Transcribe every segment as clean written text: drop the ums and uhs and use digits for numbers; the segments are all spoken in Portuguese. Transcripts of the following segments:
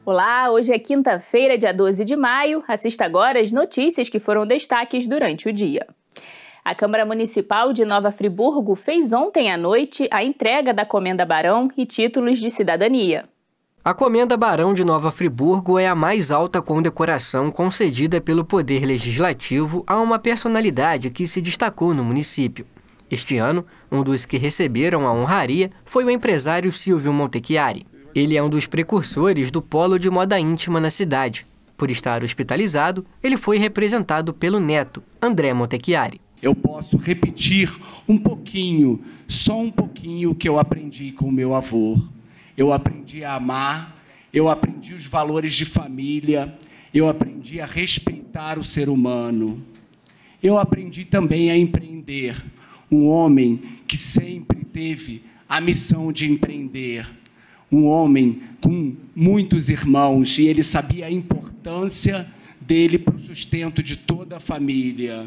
Olá, hoje é quinta-feira, dia 12 de maio. Assista agora as notícias que foram destaques durante o dia. A Câmara Municipal de Nova Friburgo fez ontem à noite a entrega da Comenda Barão e títulos de cidadania. A Comenda Barão de Nova Friburgo é a mais alta condecoração concedida pelo Poder Legislativo a uma personalidade que se destacou no município. Este ano, um dos que receberam a honraria foi o empresário Silvio Montechiari. Ele é um dos precursores do polo de moda íntima na cidade. Por estar hospitalizado, ele foi representado pelo neto, André Montechiari. Eu posso repetir um pouquinho, só um pouquinho, que eu aprendi com meu avô. Eu aprendi a amar, eu aprendi os valores de família, eu aprendi a respeitar o ser humano. Eu aprendi também a empreender. Um homem que sempre teve a missão de empreender. Um homem com muitos irmãos, e ele sabia a importância dele para o sustento de toda a família.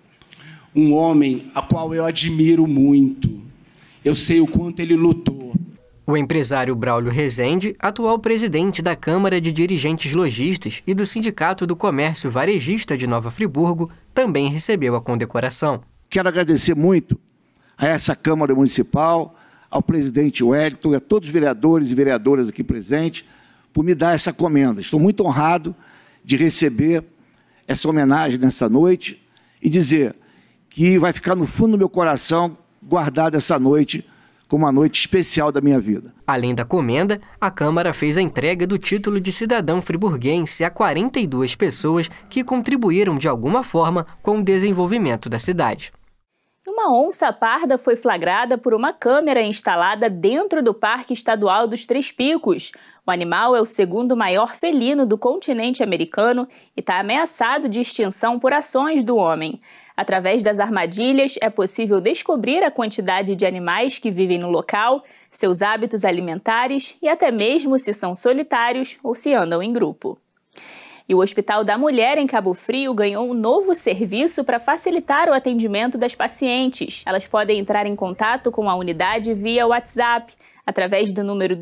Um homem a qual eu admiro muito. Eu sei o quanto ele lutou. O empresário Braulio Rezende, atual presidente da Câmara de Dirigentes Lojistas e do Sindicato do Comércio Varejista de Nova Friburgo, também recebeu a condecoração. Quero agradecer muito a essa Câmara Municipal, ao presidente Wellington e a todos os vereadores e vereadoras aqui presentes por me dar essa comenda. Estou muito honrado de receber essa homenagem nessa noite e dizer que vai ficar no fundo do meu coração guardada essa noite como uma noite especial da minha vida. Além da comenda, a Câmara fez a entrega do título de cidadão friburguense a 42 pessoas que contribuíram de alguma forma com o desenvolvimento da cidade. Uma onça parda foi flagrada por uma câmera instalada dentro do Parque Estadual dos Três Picos. O animal é o segundo maior felino do continente americano e está ameaçado de extinção por ações do homem. Através das armadilhas, é possível descobrir a quantidade de animais que vivem no local, seus hábitos alimentares e até mesmo se são solitários ou se andam em grupo. E o Hospital da Mulher, em Cabo Frio, ganhou um novo serviço para facilitar o atendimento das pacientes. Elas podem entrar em contato com a unidade via WhatsApp, através do número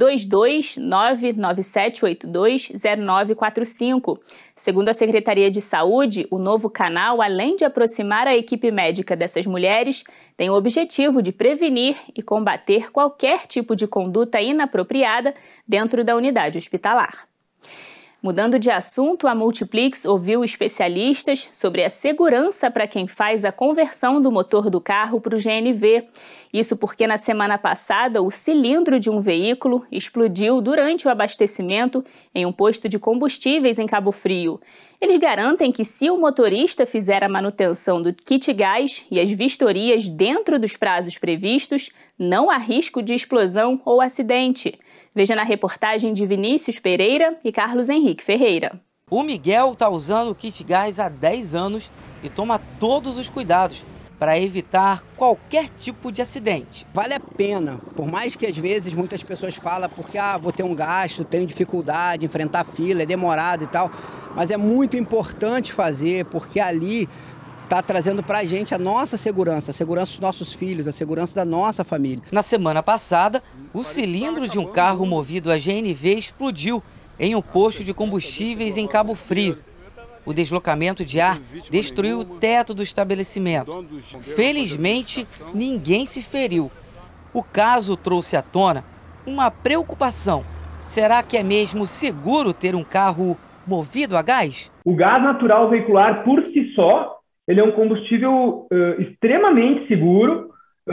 22997820945. Segundo a Secretaria de Saúde, o novo canal, além de aproximar a equipe médica dessas mulheres, tem o objetivo de prevenir e combater qualquer tipo de conduta inapropriada dentro da unidade hospitalar. Mudando de assunto, a Multiplix ouviu especialistas sobre a segurança para quem faz a conversão do motor do carro para o GNV. Isso porque na semana passada o cilindro de um veículo explodiu durante o abastecimento em um posto de combustíveis em Cabo Frio. Eles garantem que se o motorista fizer a manutenção do kit gás e as vistorias dentro dos prazos previstos, não há risco de explosão ou acidente. Veja na reportagem de Vinícius Pereira e Carlos Henrique Ferreira. O Miguel está usando o kit gás há 10 anos e toma todos os cuidados para evitar qualquer tipo de acidente. Vale a pena, por mais que às vezes muitas pessoas falam porque vou ter um gasto, tenho dificuldade, enfrentar fila, é demorado e tal, mas é muito importante fazer porque ali está trazendo para a gente a nossa segurança, a segurança dos nossos filhos, a segurança da nossa família. Na semana passada, o cilindro de um carro movido a GNV explodiu em um posto de combustíveis em Cabo Frio. O deslocamento de ar destruiu o teto do estabelecimento. Felizmente, ninguém se feriu. O caso trouxe à tona uma preocupação. Será que é mesmo seguro ter um carro movido a gás? O gás natural veicular, por si só, ele é um combustível extremamente seguro.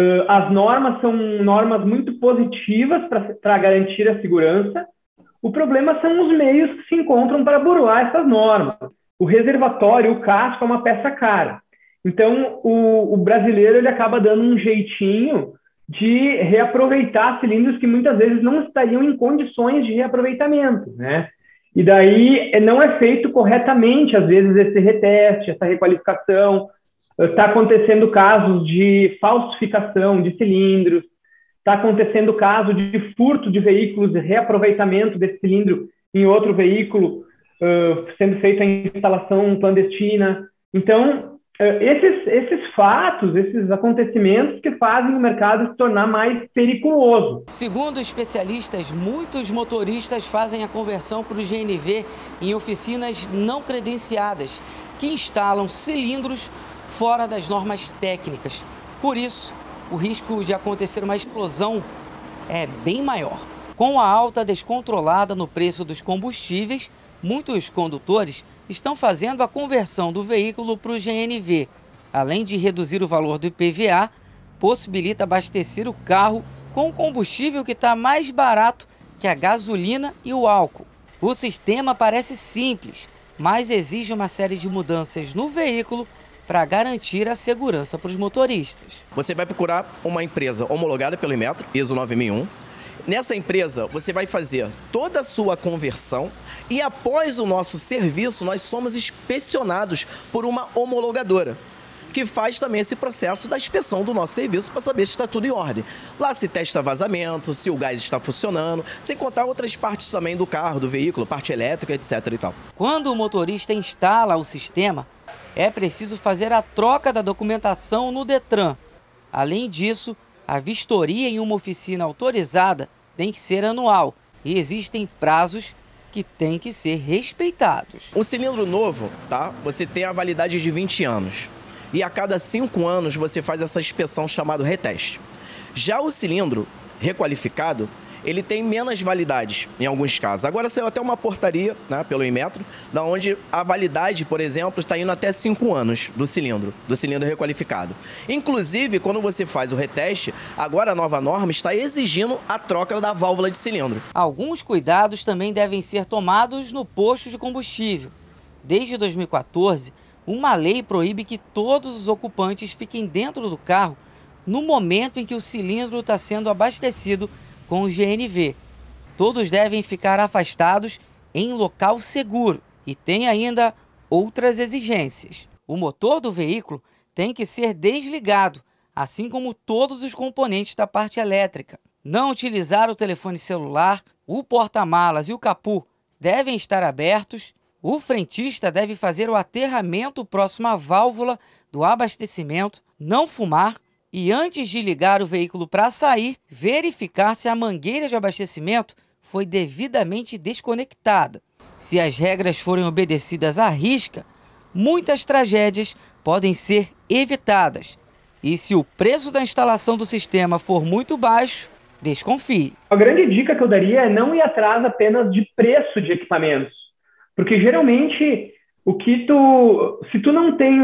As normas são normas muito positivas para garantir a segurança. O problema são os meios que se encontram para burlar essas normas. O reservatório, o casco, é uma peça cara. Então, o brasileiro ele acaba dando um jeitinho de reaproveitar cilindros que muitas vezes não estariam em condições de reaproveitamento, né? E daí não é feito corretamente, às vezes, esse reteste, essa requalificação. Está acontecendo casos de falsificação de cilindros, está acontecendo caso de furto de veículos e reaproveitamento desse cilindro em outro veículo, sendo feita a instalação clandestina. Então, esses fatos, esses acontecimentos que fazem o mercado se tornar mais periculoso. Segundo especialistas, muitos motoristas fazem a conversão para o GNV em oficinas não credenciadas, que instalam cilindros fora das normas técnicas. Por isso, o risco de acontecer uma explosão é bem maior. Com a alta descontrolada no preço dos combustíveis, muitos condutores estão fazendo a conversão do veículo para o GNV. Além de reduzir o valor do IPVA, possibilita abastecer o carro com combustível que está mais barato que a gasolina e o álcool. O sistema parece simples, mas exige uma série de mudanças no veículo para garantir a segurança para os motoristas. Você vai procurar uma empresa homologada pelo Inmetro, ISO 9001. Nessa empresa, você vai fazer toda a sua conversão e após o nosso serviço, nós somos inspecionados por uma homologadora, que faz também esse processo da inspeção do nosso serviço para saber se está tudo em ordem. Lá se testa vazamento, se o gás está funcionando, sem contar outras partes também do carro, do veículo, parte elétrica, etc. e tal. Quando o motorista instala o sistema, é preciso fazer a troca da documentação no Detran. Além disso, a vistoria em uma oficina autorizada tem que ser anual e existem prazos que têm que ser respeitados. O cilindro novo, tá? Você tem a validade de 20 anos. E a cada 5 anos você faz essa inspeção chamada reteste. Já o cilindro requalificado, ele tem menos validades em alguns casos. Agora saiu até uma portaria, né, pelo Inmetro, da onde a validade, por exemplo, está indo até 5 anos do cilindro requalificado. Inclusive, quando você faz o reteste, agora a nova norma está exigindo a troca da válvula de cilindro. Alguns cuidados também devem ser tomados no posto de combustível. Desde 2014, uma lei proíbe que todos os ocupantes fiquem dentro do carro no momento em que o cilindro está sendo abastecido com o GNV. Todos devem ficar afastados em local seguro e tem ainda outras exigências. O motor do veículo tem que ser desligado, assim como todos os componentes da parte elétrica. Não utilizar o telefone celular, o porta-malas e o capô devem estar abertos. O frentista deve fazer o aterramento próximo à válvula do abastecimento, não fumar e, antes de ligar o veículo para sair, verificar se a mangueira de abastecimento foi devidamente desconectada. Se as regras forem obedecidas à risca, muitas tragédias podem ser evitadas. E se o preço da instalação do sistema for muito baixo, desconfie. A grande dica que eu daria é não ir atrás apenas de preço de equipamentos, porque geralmente se tu não tem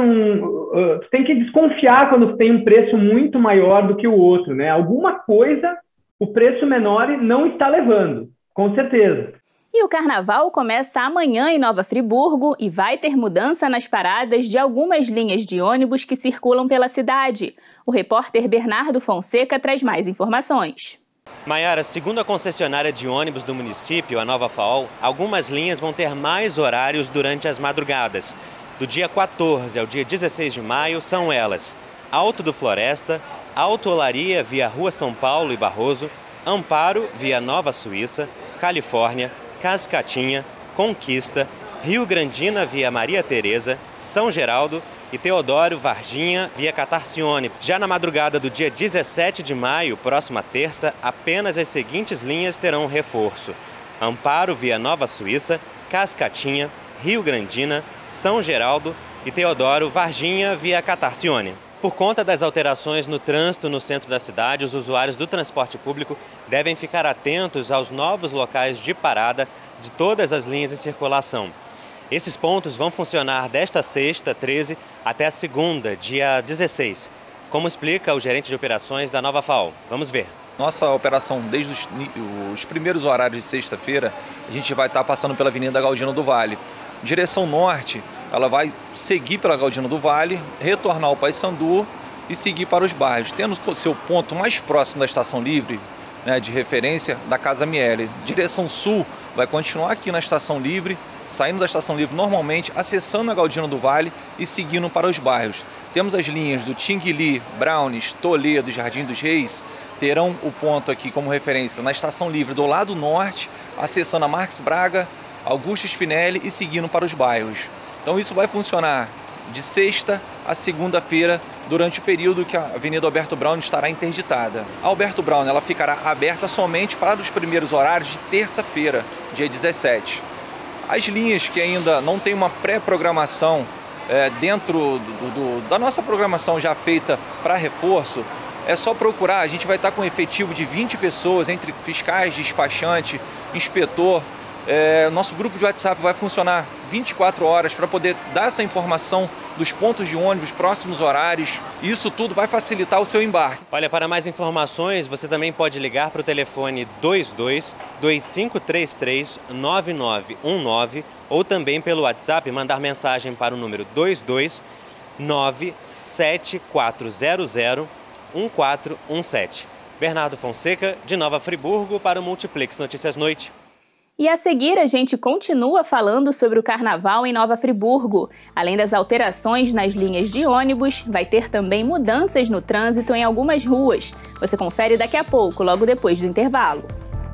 tu tem que desconfiar quando tem um preço muito maior do que o outro, né? Alguma coisa o preço menor não está levando, com certeza. E o carnaval começa amanhã em Nova Friburgo e vai ter mudança nas paradas de algumas linhas de ônibus que circulam pela cidade. O repórter Bernardo Fonseca traz mais informações. Maiara, segundo a concessionária de ônibus do município, a Nova FAOL, algumas linhas vão ter mais horários durante as madrugadas. Do dia 14 ao dia 16 de maio são elas: Alto do Floresta, Alto Olaria via Rua São Paulo e Barroso, Amparo via Nova Suíça, Califórnia, Cascatinha, Conquista, Rio Grandina via Maria Tereza, São Geraldo e Teodoro Varginha via Catarcione. Já na madrugada do dia 17 de maio, próxima terça, apenas as seguintes linhas terão reforço: Amparo via Nova Suíça, Cascatinha, Rio Grandina, São Geraldo e Teodoro Varginha via Catarcione. Por conta das alterações no trânsito no centro da cidade, os usuários do transporte público devem ficar atentos aos novos locais de parada de todas as linhas em circulação. Esses pontos vão funcionar desta sexta, 13, até a segunda, dia 16, como explica o gerente de operações da Nova FAOL. Vamos ver. Nossa operação, desde os primeiros horários de sexta-feira, a gente vai estar passando pela Avenida Galdino do Vale. Direção norte, ela vai seguir pela Galdino do Vale, retornar ao Paissandu e seguir para os bairros, tendo seu ponto mais próximo da Estação Livre, né, de referência da Casa Miele. Direção sul vai continuar aqui na Estação Livre, saindo da Estação Livre normalmente, acessando a Galdino do Vale e seguindo para os bairros. Temos as linhas do Tinguili, Brownies, Toledo, Jardim dos Reis, terão o ponto aqui como referência na Estação Livre do lado norte, acessando a Marques Braga, Augusto Spinelli e seguindo para os bairros. Então isso vai funcionar de sexta a segunda-feira, durante o período que a Avenida Alberto Braun estará interditada. A Alberto Braun ela ficará aberta somente para os primeiros horários de terça-feira, dia 17. As linhas que ainda não têm uma pré-programação dentro da nossa programação já feita para reforço, é só procurar. A gente vai estar com um efetivo de 20 pessoas, entre fiscais, despachante, inspetor. Nosso grupo de WhatsApp vai funcionar 24 horas para poder dar essa informação dos pontos de ônibus, próximos horários. Isso tudo vai facilitar o seu embarque. Olha, para mais informações, você também pode ligar para o telefone 22-2533-9919 ou também pelo WhatsApp mandar mensagem para o número 22974001417. Bernardo Fonseca, de Nova Friburgo, para o Multiplex Notícias Noite. E a seguir, a gente continua falando sobre o Carnaval em Nova Friburgo. Além das alterações nas linhas de ônibus, vai ter também mudanças no trânsito em algumas ruas. Você confere daqui a pouco, logo depois do intervalo.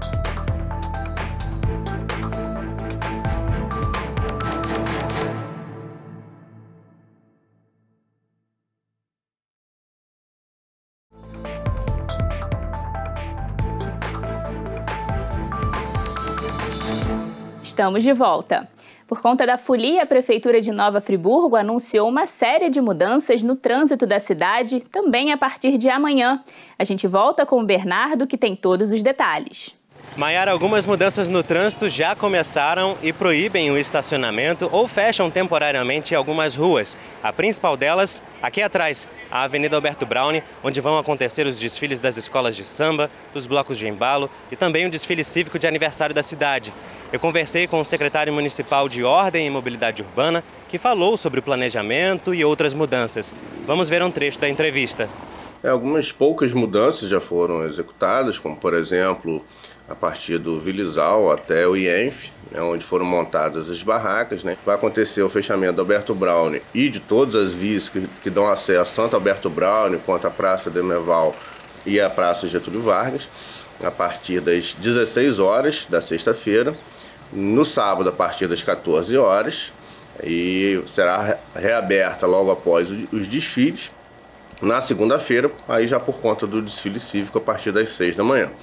Estamos de volta. Por conta da folia, a Prefeitura de Nova Friburgo anunciou uma série de mudanças no trânsito da cidade, também a partir de amanhã. A gente volta com o Bernardo, que tem todos os detalhes. Maiara, algumas mudanças no trânsito já começaram e proíbem o estacionamento ou fecham temporariamente algumas ruas. A principal delas, aqui atrás, a Avenida Alberto Braun, onde vão acontecer os desfiles das escolas de samba, dos blocos de embalo e também o desfile cívico de aniversário da cidade. Eu conversei com o secretário municipal de Ordem e Mobilidade Urbana, que falou sobre o planejamento e outras mudanças. Vamos ver um trecho da entrevista. Algumas poucas mudanças já foram executadas, como por exemplo, a partir do Vilizal até o IENF, onde foram montadas as barracas. Vai acontecer o fechamento do Alberto Braun e de todas as vias que dão acesso tanto ao Alberto Braun quanto à Praça Demerval e à Praça Getúlio Vargas, a partir das 16 horas da sexta-feira, no sábado a partir das 14 horas, e será reaberta logo após os desfiles. Na segunda-feira, aí já por conta do desfile cívico a partir das 6 da manhã.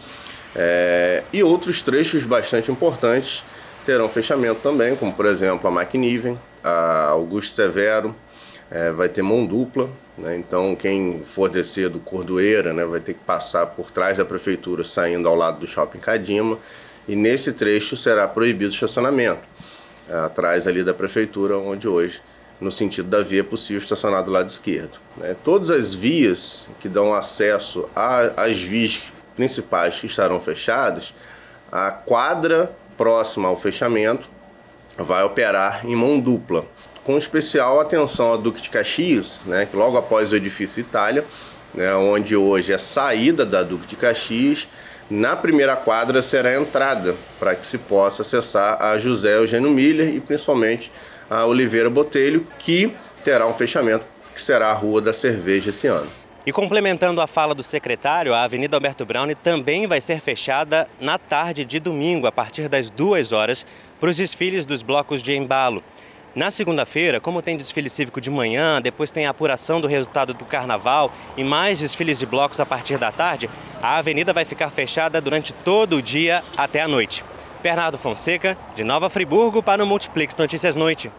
E outros trechos bastante importantes terão fechamento também, como por exemplo a McNiven, a Augusto Severo, vai ter mão dupla, então quem for descer do Cordoeira vai ter que passar por trás da prefeitura saindo ao lado do Shopping Cadima, e nesse trecho será proibido o estacionamento, atrás ali da prefeitura, onde hoje, no sentido da via, é possível estacionar do lado esquerdo. Todas as vias que dão acesso às vias principais que estarão fechadas, a quadra próxima ao fechamento vai operar em mão dupla, com especial atenção a Duque de Caxias, que logo após o edifício Itália, onde hoje é a saída da Duque de Caxias, na primeira quadra será a entrada, para que se possa acessar a José Eugênio Miller e principalmente a Oliveira Botelho, que terá um fechamento que será a Rua da Cerveja esse ano. E complementando a fala do secretário, a Avenida Alberto Braun também vai ser fechada na tarde de domingo, a partir das 2 horas, para os desfiles dos blocos de embalo. Na segunda-feira, como tem desfile cívico de manhã, depois tem a apuração do resultado do carnaval e mais desfiles de blocos a partir da tarde, a avenida vai ficar fechada durante todo o dia até a noite. Bernardo Fonseca, de Nova Friburgo, para o Multiplex Notícias Noite.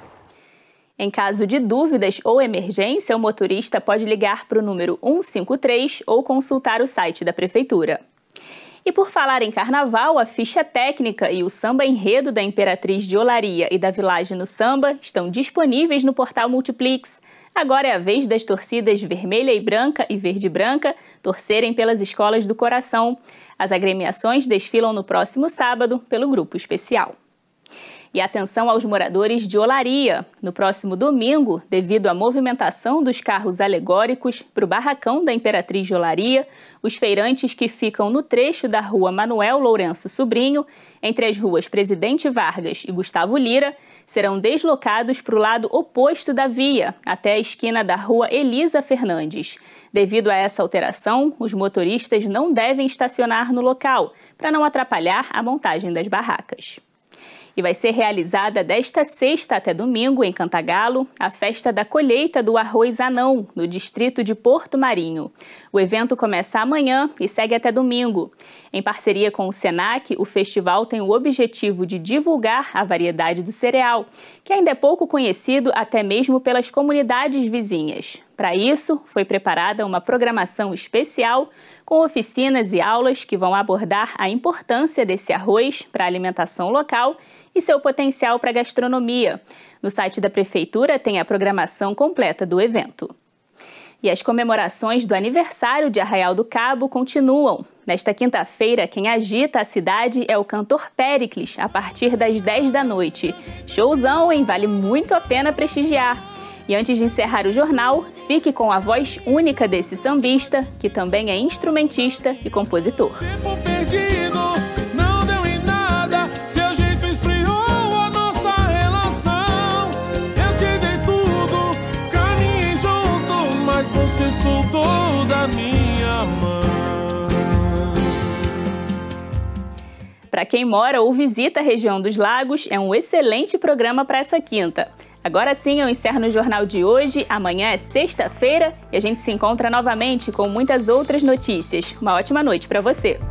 Em caso de dúvidas ou emergência, o motorista pode ligar para o número 153 ou consultar o site da Prefeitura. E por falar em carnaval, a ficha técnica e o samba enredo da Imperatriz de Olaria e da Village no Samba estão disponíveis no portal Multiplex. Agora é a vez das torcidas vermelha e branca e verde e branca torcerem pelas escolas do coração. As agremiações desfilam no próximo sábado pelo grupo especial. E atenção aos moradores de Olaria. No próximo domingo, devido à movimentação dos carros alegóricos para o barracão da Imperatriz de Olaria, os feirantes que ficam no trecho da rua Manuel Lourenço Sobrinho, entre as ruas Presidente Vargas e Gustavo Lira, serão deslocados para o lado oposto da via, até a esquina da rua Elisa Fernandes. Devido a essa alteração, os motoristas não devem estacionar no local, para não atrapalhar a montagem das barracas. E vai ser realizada desta sexta até domingo, em Cantagalo, a festa da colheita do arroz anão, no distrito de Porto Marinho. O evento começa amanhã e segue até domingo. Em parceria com o Senac, o festival tem o objetivo de divulgar a variedade do cereal, que ainda é pouco conhecido até mesmo pelas comunidades vizinhas. Para isso, foi preparada uma programação especial com oficinas e aulas que vão abordar a importância desse arroz para a alimentação local e seu potencial para a gastronomia. No site da Prefeitura tem a programação completa do evento. E as comemorações do aniversário de Arraial do Cabo continuam. Nesta quinta-feira, quem agita a cidade é o cantor Péricles, a partir das 10 da noite. Showzão, hein? Vale muito a pena prestigiar. E antes de encerrar o jornal, fique com a voz única desse sambista, que também é instrumentista e compositor. Tempo perdido, não deu em nada, seu jeito esfriou a nossa relação. Eu te dei tudo, caminhei junto, mas você soltou da minha mão. Para quem mora ou visita a região dos Lagos, é um excelente programa para essa quinta. Agora sim, eu encerro o jornal de hoje. Amanhã é sexta-feira e a gente se encontra novamente com muitas outras notícias. Uma ótima noite para você!